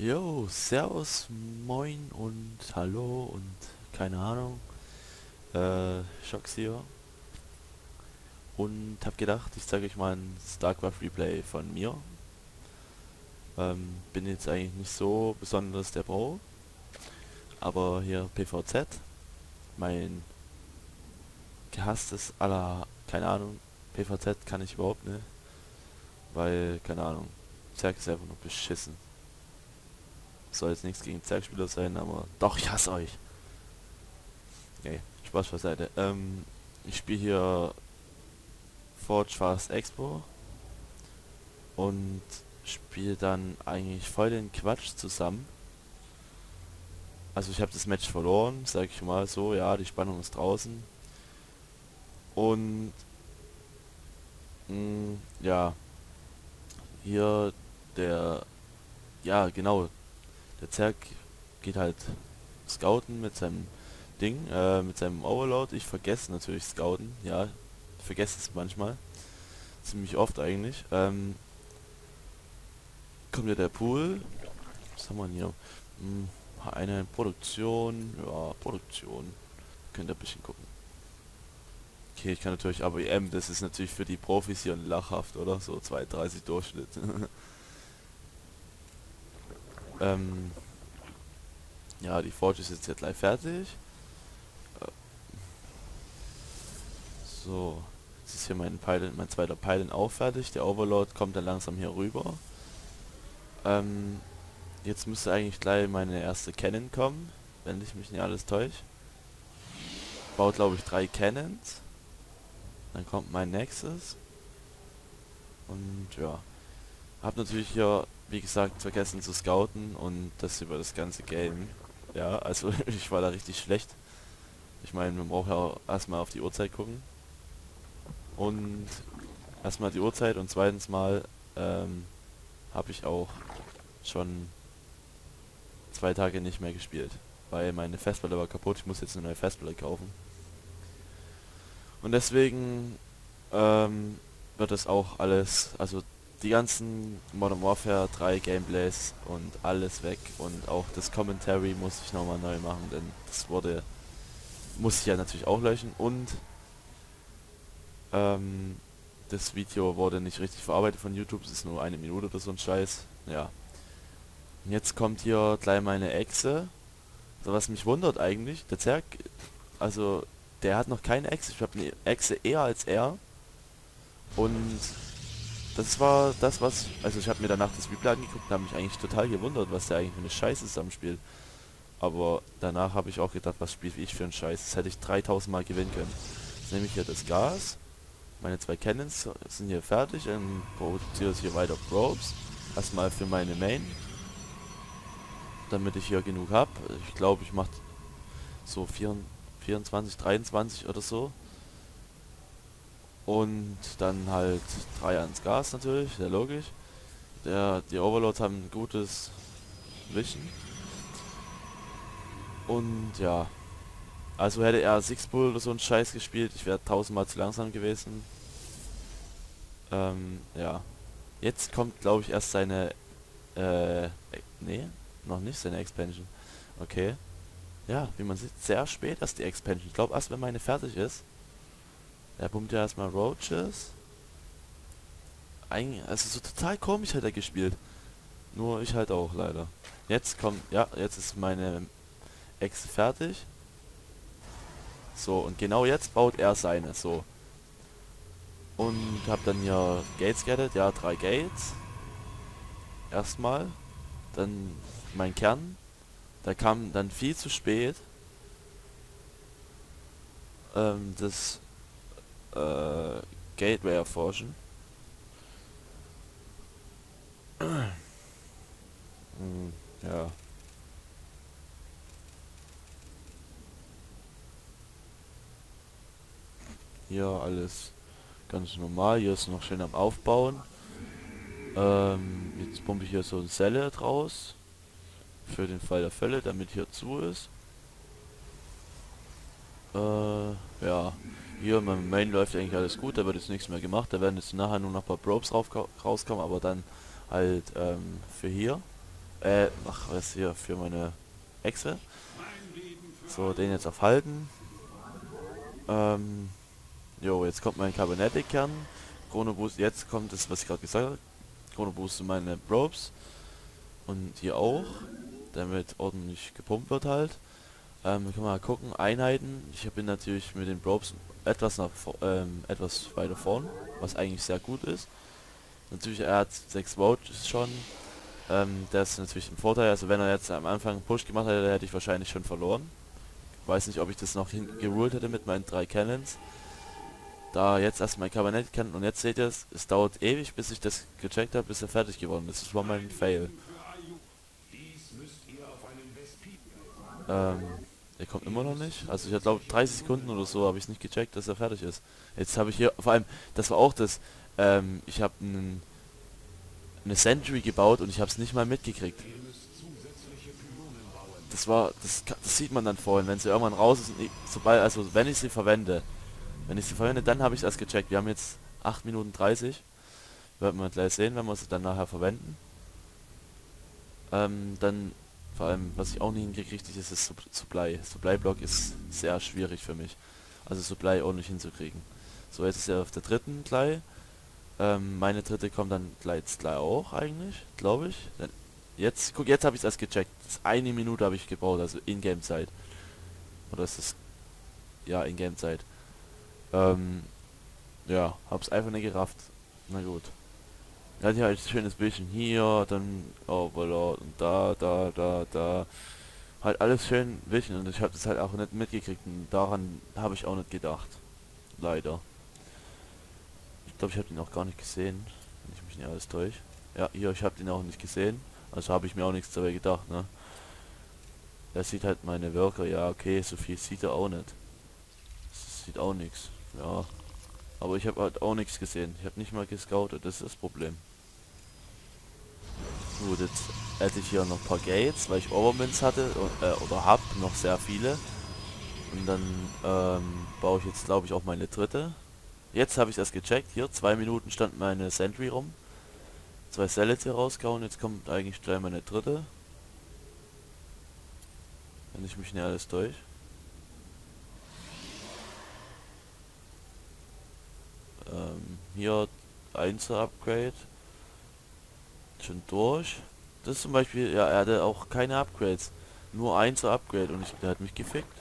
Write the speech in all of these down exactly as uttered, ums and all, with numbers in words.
Jo, Servus, Moin und Hallo und keine Ahnung. Äh, Shox hier. Und hab gedacht, ich zeige euch mal ein StarCraft Replay von mir. Ähm, bin jetzt eigentlich nicht so besonders der Pro, aber hier P V Z, mein gehasstes aller, keine Ahnung, P V Z kann ich überhaupt nicht, weil, keine Ahnung, Zerg ist einfach nur beschissen. Soll jetzt nichts gegen Zerg-Spieler sein, aber doch, ich hasse euch. Nee, Spaß beiseite. Ähm, ich spiele hier Forge Fast Expo und spiele dann eigentlich voll den Quatsch zusammen. Also ich habe das Match verloren, sag ich mal so, ja, die Spannung ist draußen. Und mh, ja, hier der, ja genau, der Zerg geht halt scouten mit seinem Ding, äh, mit seinem Overload. Ich vergesse natürlich scouten, ja, ich vergesse es manchmal, ziemlich oft eigentlich. Ähm, kommt ja der Pool. Was haben wir denn hier? Hm, eine Produktion. Ja, Produktion. Könnt ihr ein bisschen gucken. Okay, ich kann natürlich A B M, das ist natürlich für die Profis hier lachhaft, oder? So zwei dreißig Durchschnitt. ähm, ja, die Forge ist jetzt, jetzt gleich fertig. Äh, so, jetzt ist hier mein Pylon, mein zweiter Pylon auch fertig. Der Overlord kommt dann langsam hier rüber. Ähm, jetzt müsste eigentlich gleich meine erste Cannon kommen, wenn ich mich nicht alles täusche. Baut glaube ich drei Cannons. Dann kommt mein Nexus. Und ja. Hab natürlich hier, wie gesagt, vergessen zu scouten und das über das ganze Game. Ja, also ich war da richtig schlecht. Ich meine, man braucht ja auch erstmal auf die Uhrzeit gucken. Und erstmal die Uhrzeit und zweitens mal ähm, habe ich auch schon zwei Tage nicht mehr gespielt. Weil meine Festplatte war kaputt, ich muss jetzt eine neue Festplatte kaufen. Und deswegen ähm, wird es auch alles, also die ganzen Modern Warfare drei Gameplays und alles weg und auch das Commentary muss ich nochmal neu machen, denn das wurde, muss ich ja natürlich auch löschen und ähm, das Video wurde nicht richtig verarbeitet von YouTube, es ist nur eine Minute oder so ein Scheiß, ja. Und jetzt kommt hier gleich meine Echse, so was mich wundert eigentlich, der Zerg, also der hat noch keine Echse, ich habe eine Echse eher als er und das war das, was... Also ich habe mir danach das Replay angeguckt und habe mich eigentlich total gewundert, was der eigentlich für eine Scheiße zusammenspielt. Aber danach habe ich auch gedacht, was spiele ich für einen Scheiß. Das hätte ich dreitausend Mal gewinnen können. Jetzt nehme ich hier das Gas. Meine zwei Cannons sind hier fertig. Dann produziere ich hier weiter Probes. Erstmal für meine Main. Damit ich hier genug habe. Ich glaube, ich mache so vierundzwanzig, dreiundzwanzig oder so. Und dann halt drei ans Gas natürlich, sehr logisch. Der, die Overlords haben ein gutes Vision. Und ja, also hätte er Six Bull oder so einen Scheiß gespielt, ich wäre tausendmal zu langsam gewesen. Ähm, ja. Jetzt kommt, glaube ich, erst seine, äh, nee, noch nicht seine Expansion. Okay. Ja, wie man sieht, sehr spät erst die Expansion. Ich glaube, erst wenn meine fertig ist. Er pumpt ja erstmal Roaches. Eigentlich, also so total komisch hat er gespielt. Nur ich halt auch, leider. Jetzt kommt, ja, jetzt ist meine Ex fertig. So, und genau jetzt baut er seine, so. Und hab dann hier Gates gerettet, ja, drei Gates. Erstmal. Dann mein Kern. Da kam dann viel zu spät. Ähm, das äh, Gateway erforschen. Hm, ja. Hier alles ganz normal. Hier ist noch schön am Aufbauen. Ähm, jetzt pumpe ich hier so ein Zelle draus. Für den Fall der Fälle, damit hier zu ist. Äh, ja. Hier in meinem Main läuft eigentlich alles gut, da wird jetzt nichts mehr gemacht. Da werden jetzt nachher nur noch ein paar Probes rauskommen, aber dann halt ähm, für hier. Äh, ach, was hier für meine Echse. So, den jetzt auf Halten. Ähm, jo, jetzt kommt mein Kybernetic-Kern. Chrono Boost, jetzt kommt das, was ich gerade gesagt habe. Chrono Boost und meine Probes. Und hier auch. Damit ordentlich gepumpt wird halt. Ähm, wir können mal gucken. Einheiten. Ich bin natürlich mit den Probes etwas nach vor- ähm, etwas weiter vorn. Was eigentlich sehr gut ist. Natürlich, er hat sechs Votes schon. Ähm, der ist natürlich ein Vorteil. Also wenn er jetzt am Anfang einen Push gemacht hätte, hätte ich wahrscheinlich schon verloren. Weiß nicht, ob ich das noch geruled hätte mit meinen drei Cannons. Da jetzt erst mein Kabinett kann und jetzt seht ihr es, es dauert ewig, bis ich das gecheckt habe, bis er fertig geworden ist. Das war mein Fail. Ähm, der kommt immer noch nicht. Also ich glaube dreißig Sekunden oder so habe ich nicht gecheckt, dass er fertig ist. Jetzt habe ich hier, vor allem, das war auch das, ähm, ich habe eine Sentry gebaut und ich habe es nicht mal mitgekriegt. Das war, das, das sieht man dann vorhin, wenn sie irgendwann raus ist und ich, sobald, also wenn ich sie verwende, wenn ich sie verwende, dann habe ich es erst gecheckt. Wir haben jetzt acht Minuten dreißig. Werden wir gleich sehen, wenn wir sie dann nachher verwenden. Ähm, dann, vor allem, was ich auch nicht hingekriegt habe, ist das Sup- Supply. Supply-Block ist sehr schwierig für mich. Also Supply ordentlich hinzukriegen. So, jetzt ist er auf der dritten gleich. Ähm, meine dritte kommt dann gleich, gleich auch eigentlich, glaube ich. Dann jetzt, guck, jetzt habe ich es erst gecheckt. Das ist eine Minute habe ich gebraucht, also In-Game-Zeit. Oder ist das, ja, In-Game-Zeit. Ähm, ja, hab's einfach nicht gerafft. Na gut. Er hat ja halt ein schönes Bildchen hier, dann Overlord und da, da, da, da. Halt alles schön Bildchen und ich habe das halt auch nicht mitgekriegt und daran habe ich auch nicht gedacht. Leider. Ich glaube, ich habe den auch gar nicht gesehen, wenn ich mich nicht alles täusche. Ja, hier, ich habe den auch nicht gesehen. Also habe ich mir auch nichts dabei gedacht, ne? Er sieht halt meine Worker, ja okay, so viel sieht er auch nicht. Das sieht auch nichts, ja. Aber ich habe halt auch nichts gesehen. Ich habe nicht mal gescoutet, das ist das Problem. Gut, jetzt hätte ich hier noch ein paar Gates, weil ich Overmints hatte äh, oder hab noch sehr viele. Und dann ähm, baue ich jetzt glaube ich auch meine dritte. Jetzt habe ich das gecheckt. Hier, zwei Minuten stand meine Sentry rum. Zwei Sellets hier rausgehauen. Jetzt kommt eigentlich gleich meine dritte. Wenn ich mich nicht alles durch. Ähm, hier Einser Upgrade. Schon durch. Das ist zum Beispiel, ja, er hatte auch keine Upgrades. Nur Einser Upgrade und ich, der hat mich gefickt.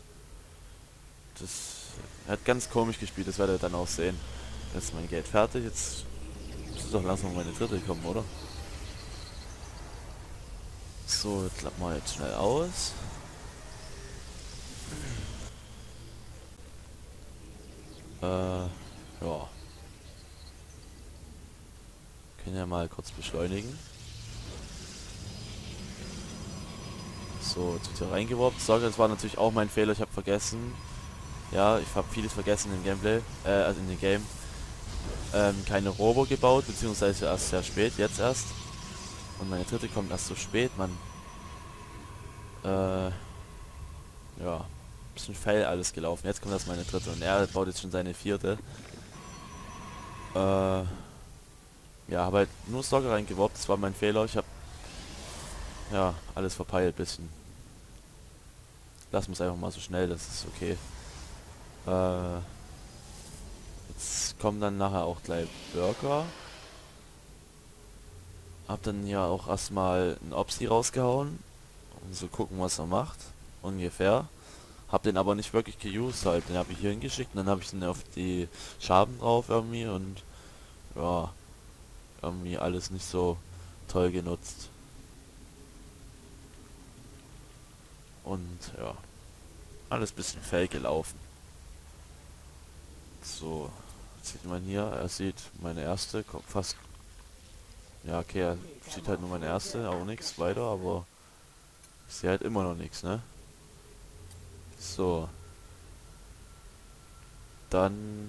Das er hat ganz komisch gespielt, das werdet ihr dann auch sehen. Jetzt ist mein Geld fertig, jetzt muss doch langsam meine dritte kommen, oder? So, jetzt klappen wir jetzt schnell aus. Äh, ja. Können ja mal kurz beschleunigen. So, jetzt wird hier reingeworfen. Sorge, das war natürlich auch mein Fehler, ich habe vergessen. Ja, ich habe vieles vergessen im Gameplay, äh, also in dem Game. Ähm, keine Robo gebaut, beziehungsweise erst sehr spät, jetzt erst. Und meine dritte kommt erst so spät, man. Äh, ja. Bisschen fail alles gelaufen. Jetzt kommt erst meine dritte und er baut jetzt schon seine vierte. Äh, ja, habe halt nur Stalker reingeworfen, das war mein Fehler. Ich habe ja alles verpeilt bisschen. Lassen wir es einfach mal so schnell, das ist okay. Äh, jetzt kommen dann nachher auch gleich Burger. Hab dann ja auch erstmal einen Opsi rausgehauen. Und so gucken, was er macht. Ungefähr. Hab den aber nicht wirklich geused halt. Den habe ich hier hingeschickt und dann habe ich den auf die Schaben drauf irgendwie und ja, irgendwie alles nicht so toll genutzt. Und ja, alles bisschen fail gelaufen. So, jetzt sieht man hier, er sieht meine erste, kommt fast, ja okay, er sieht halt nur meine erste, auch nichts weiter, aber ich sehe halt immer noch nichts, ne? So, dann,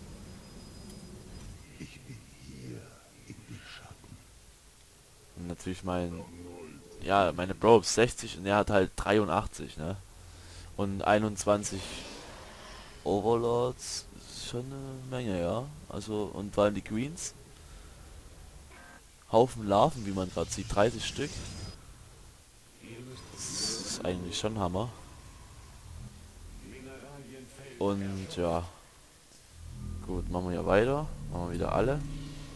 natürlich mein, ja, meine Probes sechzig und er hat halt dreiundachtzig, ne? Und einundzwanzig Overlords ist schon eine Menge, ja. Also, und vor die Queens. Haufen Larven, wie man gerade sieht, dreißig Stück. ist eigentlich schon Hammer. Und ja, gut, machen wir hier weiter. Machen wir wieder alle.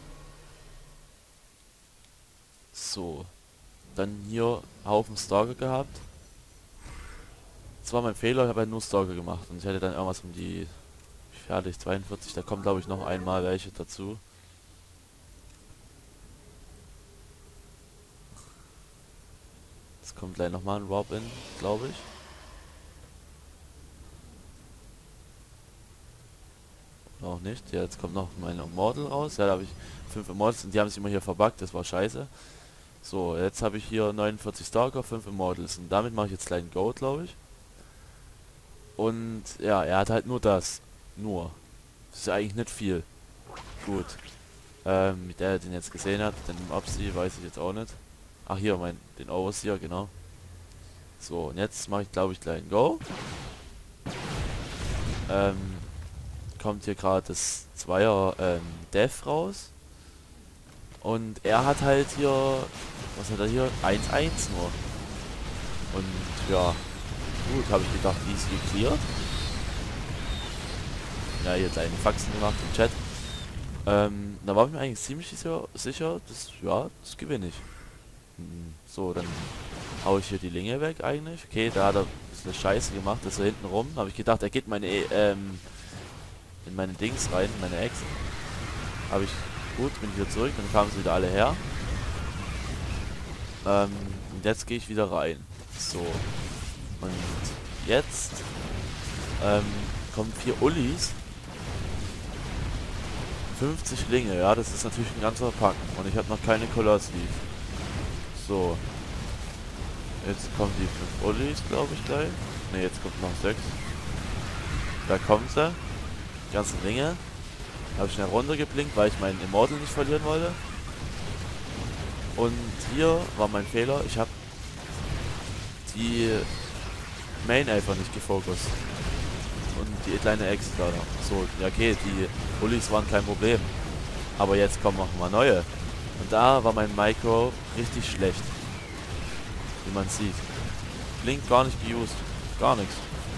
So, dann hier Haufen Stalker gehabt. Das war mein Fehler, ich habe halt nur Stalker gemacht. Und ich hätte dann irgendwas um die fertig, zweiundvierzig, da kommt glaube ich noch einmal welche dazu. Es kommt gleich nochmal ein Robin, glaube ich. Oder auch nicht. Ja, jetzt kommt noch mein Immortal raus. Ja, da habe ich fünf Immortals und die haben sich immer hier verbuggt, das war scheiße. So, jetzt habe ich hier neunundvierzig Stalker, fünf Immortals und damit mache ich jetzt gleich einen Goat, glaube ich. Und ja, er hat halt nur das. Nur. Das ist ja eigentlich nicht viel. Gut. Ähm, der den jetzt gesehen hat, den Opsi, weiß ich jetzt auch nicht. Ach hier, mein, den Overseer, genau. So, und jetzt mache ich glaube ich gleich einen Go. Ähm, kommt hier gerade das Zweier ähm, Death raus. Und er hat halt hier, was hat er hier? eins eins nur. Und ja, gut, habe ich gedacht, easy gecleared. Ja, hier kleine Faxen gemacht im Chat. Ähm, da war ich mir eigentlich ziemlich sicher, sicher dass, ja, das gewinne ich. Hm, so, dann hau ich hier die Linge weg eigentlich. Okay, da hat er ein bisschen Scheiße gemacht, das so hinten rum. Habe ich gedacht, er geht meine, ähm, in meine Dings rein, in meine Ex. Habe ich, gut, bin ich wieder zurück, dann kamen sie wieder alle her. Ähm, und jetzt gehe ich wieder rein. So. Und jetzt, ähm, kommen vier Ullis. fünfzig Linge, ja, das ist natürlich ein ganzer Packen. Und ich habe noch keine Colossi. So. Jetzt kommen die fünf Ullis, glaube ich, gleich. Ne, jetzt kommt noch sechs. Da kommen sie. Die ganzen Ringe. Habe ich schnell runtergeblinkt, weil ich meinen Immortal nicht verlieren wollte. Und hier war mein Fehler. Ich habe die Main einfach nicht gefokust. Und die kleine Ex da noch. So, ja okay, die Ullis waren kein Problem. Aber jetzt kommen noch mal neue. Und da war mein Micro richtig schlecht. Wie man sieht. Blink gar nicht geused. Gar nichts.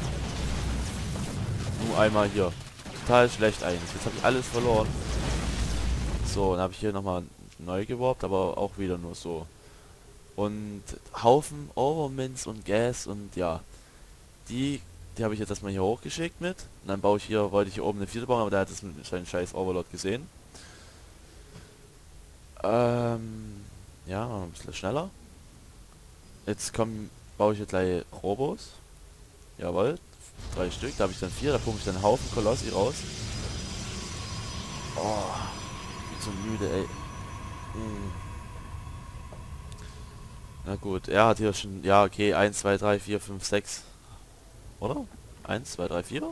Nur einmal hier. Total schlecht eigentlich. Jetzt habe ich alles verloren. So, dann habe ich hier nochmal neu geworbt, aber auch wieder nur so. Und Haufen Overmints und Gas und ja. Die, die habe ich jetzt erstmal hier hochgeschickt mit. Und dann baue ich hier, wollte ich hier oben eine vierte bauen, aber der hat das mit seinem scheiß Overlord gesehen. Ähm, ja, mal ein bisschen schneller. Jetzt kommen, baue ich jetzt gleich Robos. Jawohl. Drei Stück, da habe ich dann vier, da pumpe ich dann einen Haufen Kolossi raus. Oh, bin so müde, ey. Hm. Na gut, er hat hier schon, ja okay, eins, zwei, drei, vier, fünf, sechs. Oder? eins, zwei, drei, vier?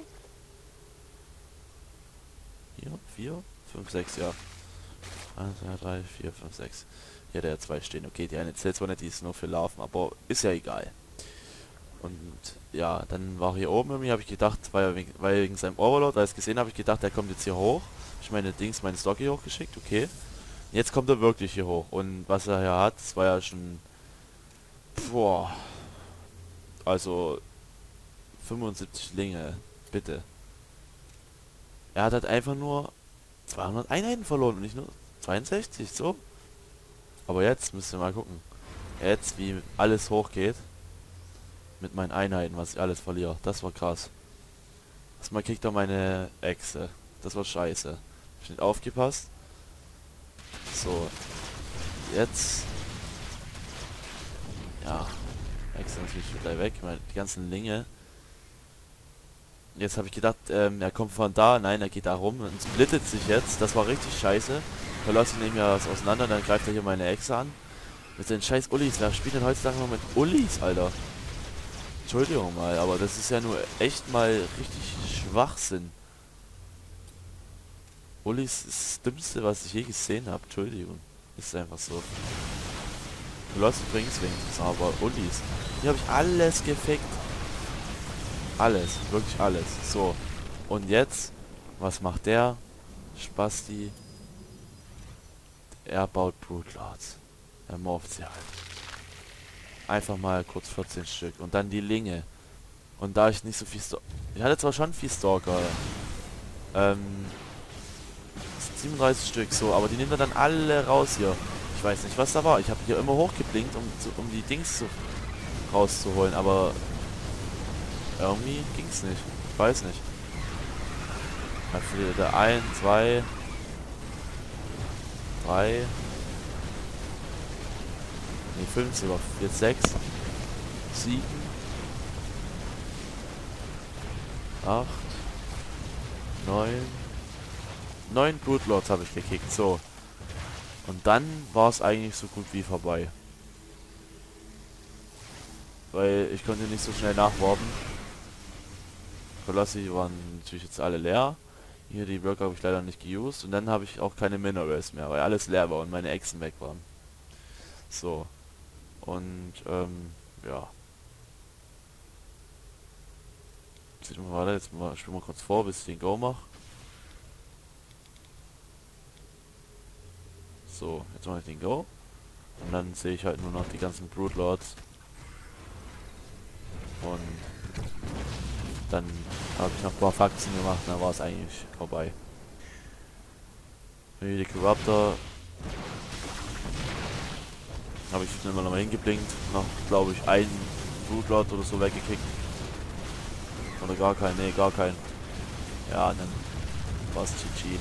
Hier, vier, fünf, sechs, ja. eins, zwei, drei, vier, fünf, sechs. Hier hat er zwei stehen. Okay, die eine zählt zwar nicht, die ist nur für Larven, aber ist ja egal. Und ja, dann war hier oben irgendwie, habe ich gedacht, weil er wegen, weil wegen seinem Overlord, als ich gesehen habe, ich gedacht, der kommt jetzt hier hoch. Ich meine Dings, meine Stocky hochgeschickt, okay. Jetzt kommt er wirklich hier hoch. Und was er hier hat, das war ja schon... Boah. Also... fünfundsiebzig Linge. Bitte. Er hat halt einfach nur zweihundert Einheiten verloren und nicht nur zweiundsechzig, so. Aber jetzt müsst ihr mal gucken. Jetzt, wie alles hochgeht. Mit meinen Einheiten, was ich alles verliere. Das war krass. Erstmal kriegt er meine Echse. Das war scheiße. Hab ich nicht aufgepasst. So. Jetzt. Ja. Echse natürlich gleich weg. Meine, die ganzen Linge. Jetzt habe ich gedacht, ähm, er kommt von da. Nein, er geht da rum und splittet sich jetzt. Das war richtig scheiße. Verlässt ihn nehmen ja was auseinander. Dann greift er hier meine Echse an. Mit den scheiß Ullis. Wer spielt denn heutzutage noch mit Ullis, Alter? Entschuldigung mal, aber das ist ja nur echt mal richtig Schwachsinn. Ullis ist das Dümmste, was ich je gesehen habe. Entschuldigung. Ist einfach so. Lost bringt's wenigstens, aber Ullis. Hier habe ich alles gefickt. Alles, wirklich alles. So. Und jetzt, was macht der? Spasti. Er baut Broodlords. Er morpht sie halt. Einfach mal kurz vierzehn Stück. Und dann die Linge. Und da ich nicht so viel Stalker... Ich hatte zwar schon viel Stalker. Ähm... siebenunddreißig Stück, so. Aber die nehmen wir dann alle raus hier. Ich weiß nicht, was da war. Ich habe hier immer hochgeblinkt, um, zu, um die Dings zu, rauszuholen. Aber... irgendwie ging's nicht. Ich weiß nicht. Also der ein, zwei... drei... Ne, fünf sogar. Jetzt sechs... sieben... acht... neun... neun Brootlords habe ich gekickt, so. Und dann war es eigentlich so gut wie vorbei. Weil ich konnte nicht so schnell nachwarten. Kolossi waren natürlich jetzt alle leer. Hier die Blöcke habe ich leider nicht geused. Und dann habe ich auch keine Minerals mehr, weil alles leer war und meine Echsen weg waren. So. Und, ähm, ja. Jetzt mal weiter, jetzt mal, spielen wir kurz vor, bis ich den Go mache. So, jetzt mache ich den Go. Und dann sehe ich halt nur noch die ganzen Brootlords. Und dann habe ich noch ein paar Faxen gemacht und dann war es eigentlich vorbei. Die Corruptor habe ich schnell mal nochmal hingeblinkt. Noch, glaube ich, einen Brootlord oder so weggekickt. Oder gar keinen, nee, gar keinen. Ja, dann war es G G.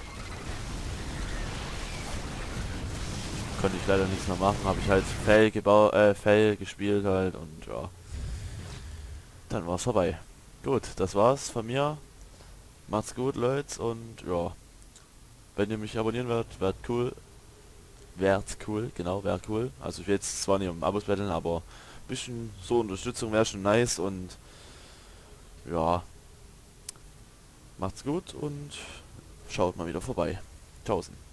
Konnte ich leider nichts mehr machen. Habe ich halt Fell gebaut, äh, Fell gespielt halt und ja. Dann war es vorbei. Gut, das war's von mir. Macht's gut, Leute, und ja. Wenn ihr mich abonnieren werdet, wärt cool. Wärt cool, genau, wäre cool. Also ich will jetzt zwar nicht um Abos betteln, aber ein bisschen so Unterstützung wäre schon nice und ja. Macht's gut und schaut mal wieder vorbei. Tschaußen.